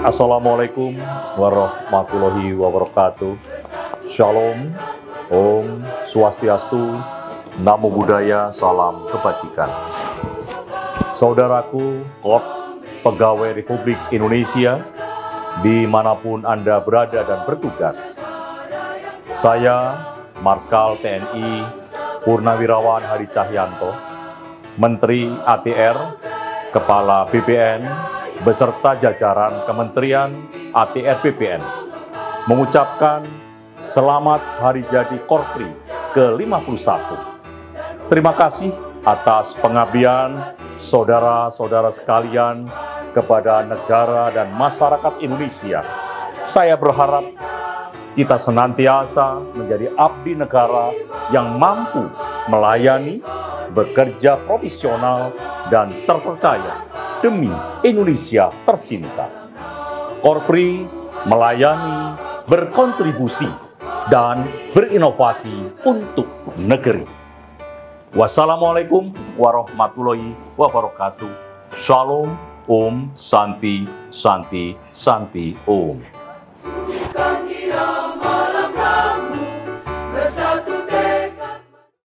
Assalamualaikum warahmatullahi wabarakatuh. Shalom, Om Swastiastu, Namo Buddhaya, Salam Kebajikan. Saudaraku, klub pegawai Republik Indonesia, dimanapun Anda berada dan bertugas. Saya, Marskal TNI Purnawirawan Hadi Cahyanto, Menteri ATR, Kepala BPN, beserta jajaran Kementerian ATR BPN, mengucapkan selamat hari jadi Korpri ke-51. Terima kasih atas pengabdian saudara-saudara sekalian kepada negara dan masyarakat Indonesia. Saya berharap kita senantiasa menjadi abdi negara yang mampu melayani, bekerja profesional, dan terpercaya demi Indonesia tercinta. Korpri melayani, berkontribusi, dan berinovasi untuk negeri. Wassalamualaikum warahmatullahi wabarakatuh. Shalom, Om, Santi, Santi, Santi, Om.